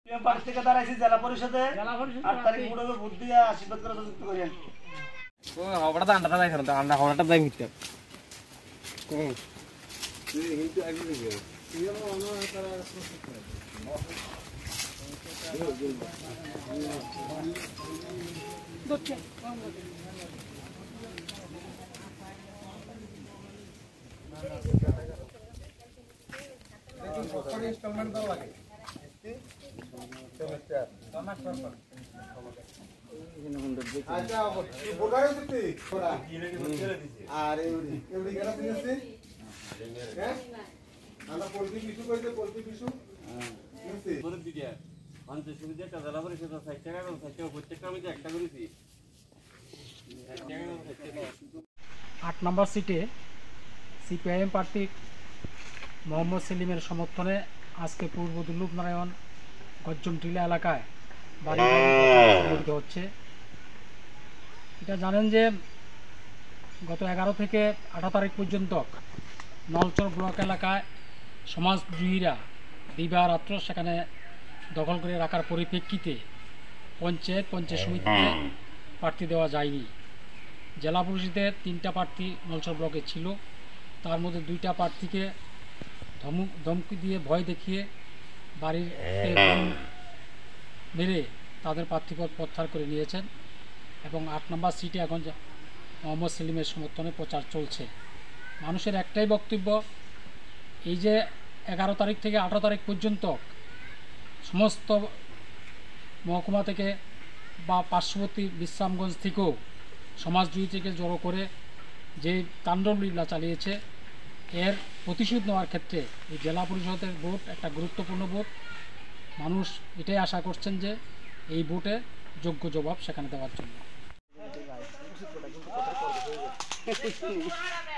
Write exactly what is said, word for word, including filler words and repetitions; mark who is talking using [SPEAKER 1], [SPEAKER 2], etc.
[SPEAKER 1] Party থেকে দাঁড়াইছি জেলা পরিষদে আট তারিখ মুড়ে ভোট দিয়ে আশীর্বাদ করে যুক্ত করেন
[SPEAKER 2] ও হবড়া আন্ডাটা যাই কারণ আন্ডা হবড়াটা যাই মিটতে হুম তুই কিন্তু আগে দিবি ইয়া মনে হয় তারা দচ্ছে দেখুন সরকারি ইনস্টলমেন্ট দাও লাগে সেমিস্টার মাস পর পর আচ্ছা বোর্ডারে দিতে ওরা আর এউরি এউরি গেলা দিয়েছে হ্যাঁ আমরা পলটি বিশু কইতে পলটি বিশু হ্যাঁ দিয়েছে বড় দিদিয়া অন্তত সুবিধা কাজ জেলা পরিষদ ষাট টাকা এবং ষাট টাকা প্রত্যেকটা আমি একটা করেছি
[SPEAKER 3] আট নম্বর সিটে সিপিআইএম প্রার্থী মোহাম্মদ সেলিমের সমর্থনে আজকে পূর্ব দুর্লভ নারায়ণ গজ্জম টিলা এলাকায় বাড়ি বাড়ি হচ্ছে। এটা জানেন যে গত এগারো থেকে আঠারো তারিখ পর্যন্ত নলচর ব্লক এলাকায় সমাজদ্রোহীরা দিবারাত্র সেখানে দখল করে রাখার পরিপ্রেক্ষিতে পঞ্চায়েত পঞ্চায়েত সমিতিতে প্রার্থী দেওয়া যায়নি। জেলা পরিষদের তিনটা প্রার্থী নলচর ব্লকে ছিল, তার মধ্যে দুইটা প্রার্থীকে ধমক ধমকি দিয়ে ভয় দেখিয়ে বাড়ির মেরে তাদের প্রার্থীপদ প্রত্যাহার করে নিয়েছেন এবং আট নম্বর সিটে এখন মোহাম্মদ সেলিমের সমর্থনে প্রচার চলছে। মানুষের একটাই বক্তব্য, এই যে এগারো তারিখ থেকে আঠারো তারিখ পর্যন্ত সমস্ত মহকুমা থেকে বা পার্শ্ববর্তী বিশ্রামগঞ্জ থেকেও সমাজদ্রোহী থেকে জড়ো করে যে তাণ্ডবলীলা চালিয়েছে, এর প্রতিশোধ নেওয়ার ক্ষেত্রে এই জেলা পরিষদের ভোট একটা গুরুত্বপূর্ণ ভোট। মানুষ এটাই আশা করছেন যে এই ভোটে যোগ্য জবাব সেখানে দেওয়ার জন্য।